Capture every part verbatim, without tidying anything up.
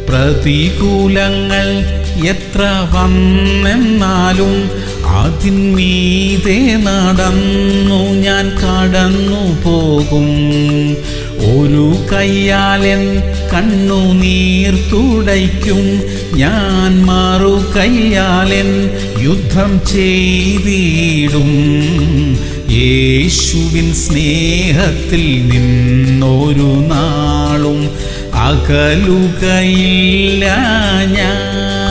പ്രതികൂലങ്ങൾ എത്ര വന്നെന്നാലും അതിന്മീതെ നടന്നു ഞാൻ കടന്നു പോകും. ഒരു കയ്യാലെൻ കണ്ണുനീർ തുടയ്ക്കും ഞാൻ, മറു കയ്യാലെൻ യുദ്ധം ചെയ്തിടും. യേശുവിൻ സ്നേഹത്തിൽ നിന്നൊരു നാളും അകലുകയില്ല ഞാൻ.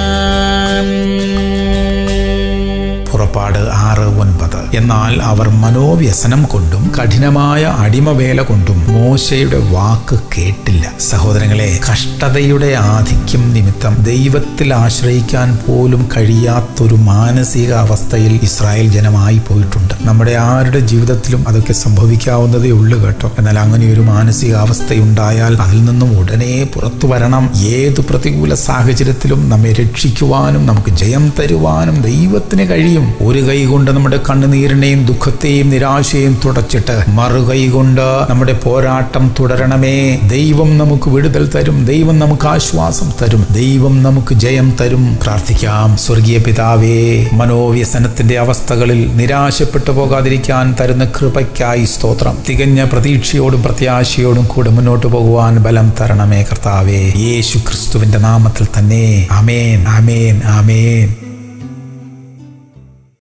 പുറപ്പാട് ആറ് ഒൻപത്. എന്നാൽ അവർ മനോവ്യസനം കൊണ്ടും കഠിനമായ അടിമവേല കൊണ്ടും മോശയുടെ വാക്ക് കേട്ടില്ല. സഹോദരങ്ങളെ, കഷ്ടതയുടെ ആധിക്യം നിമിത്തം ദൈവത്തിൽ ആശ്രയിക്കാൻ പോലും കഴിയാത്തൊരു മാനസിക അവസ്ഥയിൽ ഇസ്രായേൽ ജനമായി പോയിട്ടുണ്ട്. നമ്മുടെ ആരുടെ ജീവിതത്തിലും അതൊക്കെ സംഭവിക്കാവുന്നതേ ഉള്ളൂ കേട്ടോ. എന്നാൽ അങ്ങനെ ഒരു മാനസികാവസ്ഥയുണ്ടായാൽ അതിൽ നിന്നും ഉടനെ പുറത്തു വരണം. ഏതു പ്രതികൂല സാഹചര്യത്തിലും നമ്മെ രക്ഷിക്കുവാനും നമുക്ക് ജയം തരുവാനും ദൈവത്തിന് കഴിയും. ഒരു കൈ കൊണ്ട് നമ്മുടെ കണ്ണുനീരിനെയും ദുഃഖത്തെയും നിരാശയും തുടച്ചിട്ട് മറുകൈ കൊണ്ട് നമ്മുടെ പോരാട്ടം തുടരണമേ. ദൈവം നമുക്ക് വിടുതൽ തരും, ദൈവം നമുക്ക് ആശ്വാസം തരും, ദൈവം നമുക്ക് ജയം തരും. പ്രാർത്ഥിക്കാം. സ്വർഗീയ പിതാവേ, മനോവ്യസനത്തിന്റെ അവസ്ഥകളിൽ നിരാശപ്പെട്ടു പോകാതിരിക്കാൻ തരുന്ന കൃപയ്ക്കായി സ്തോത്രം. തികഞ്ഞ പ്രതീക്ഷയോടും പ്രത്യാശയോടും കൂടെ മുന്നോട്ട് പോകുവാൻ ബലം തരണമേ കർത്താവേ. യേശു ക്രിസ്തുവിന്റെ നാമത്തിൽ തന്നെ. ആമേൻ, ആമേൻ, ആമേൻ.